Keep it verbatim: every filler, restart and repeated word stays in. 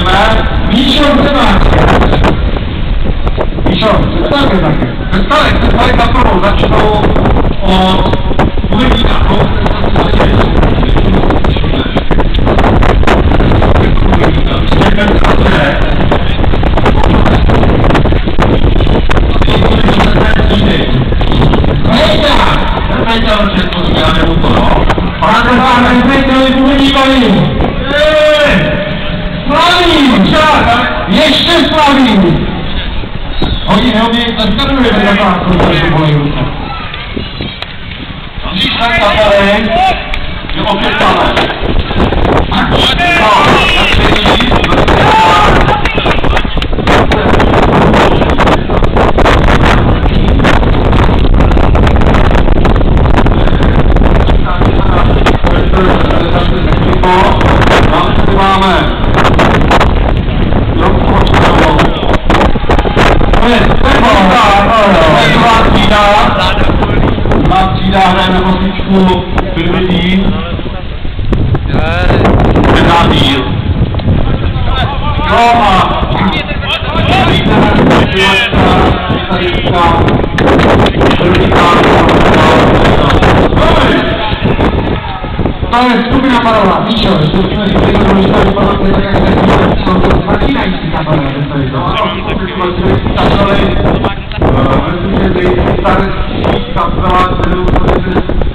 Děkujeme. Míšo, kde máš? Míšo, představě taky. Představit, představit za prvou začnou od Uvidíka. Ještě slaví! Hodí, nehodí, zaskaduje za zákon, takže bolí ruce. Vidíš tak tady, že opět máme. No, tak se vidí, máme Má třída hraje na kosmičku Bilvidí. Ten nábíl. No a to je skupina Parola, víš jo, že musíme říct, že to můžeme vypadat tak, jak se jsou to začínající kapely, myslím, že to. Myslím, že starší kapela, kterou